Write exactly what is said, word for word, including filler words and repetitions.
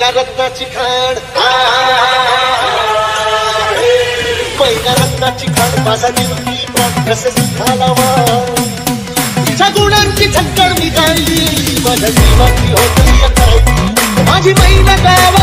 मैना रत्नाची खाण मैना रत्नाची खाण माझा निवडी कसे झाला तिच्या गुणांची झक्कड निघाली माझ्या जीवाची होती माझी मैना गावा